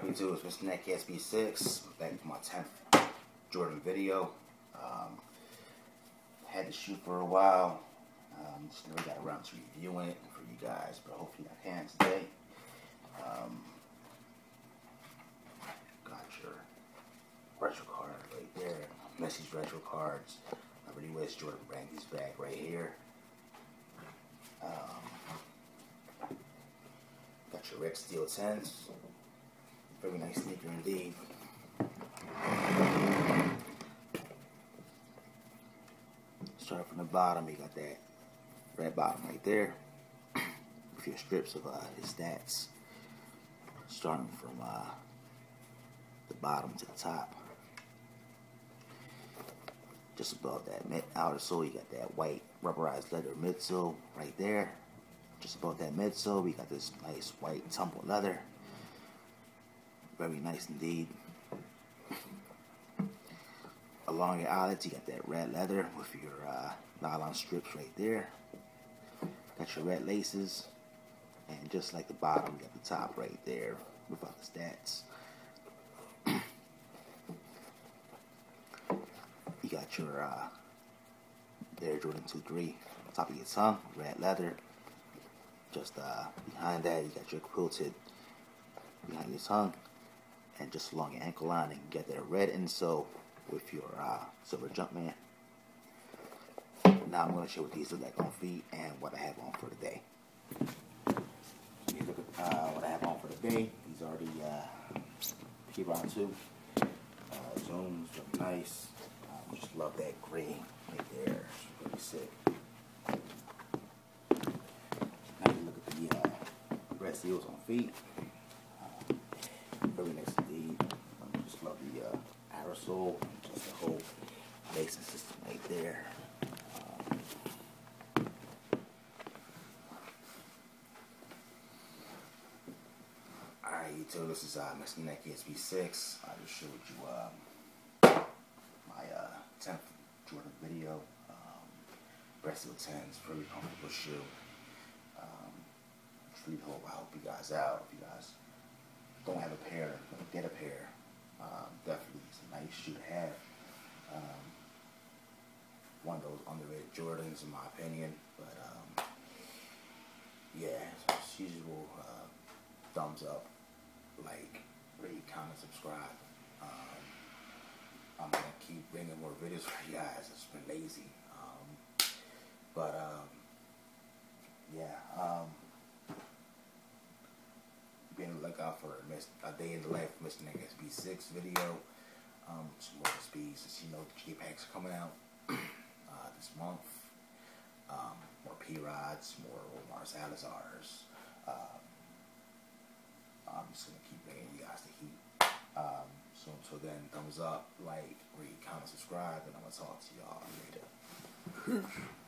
you do? It's MrNikeSb6 back with my 10th Jordan video. Had to shoot for a while. Just never got around to reviewing it for you guys, but hopefully I can today. Got your retro card right there. Messi's retro cards. I really wish Jordan bring these back right here. Got your red steel 10s. Very nice sneaker indeed. Start from the bottom, you got that red bottom right there with your strips of his stats, starting from the bottom to the top. Just above that outer sole, you got that white rubberized leather midsole right there. Just above that midsole, we got this nice white tumbled leather. Very nice indeed. Along your eyelets, you got that red leather with your nylon strips right there. Got your red laces, and just like the bottom, you got the top right there without the stats. You got your Air Jordan 2-3 on top of your tongue, red leather. Just behind that, you got your quilted behind your tongue, and just along your ankle lining, you got that red insole with your silver Jumpman. Now I'm going to show what these look like on feet and what I have on for the day. So you look at what I have on for the day. These are the P-Rod 2. Zooms look nice. Just love that green right there. It's really sick. Now you look at the red seals on feet. Very nice indeed. Just love the aerosol, just the whole lacing system right there. Alright, YouTube, this is MrNikeSb6. I just showed you my 10th Jordan video. Red Steel 10s, very comfortable shoe. I hope you guys out. If you guys don't have a pair, get a pair. Definitely it's a nice shoe to have. One of those underrated Jordans in my opinion, but yeah, as usual, thumbs up, like, rate, comment, subscribe. I'm gonna keep bringing more videos for you guys. It's been lazy, yeah. Be on the lookout for a day in the life of MrNikeSb6 video. Some more speeds, as you know, the J-Packs are coming out this month. More P-Rods, more Omar Salazars. I'm just gonna keep bringing you guys the heat. So until then, thumbs up, like, rate, comment, subscribe, and I'm gonna talk to y'all later.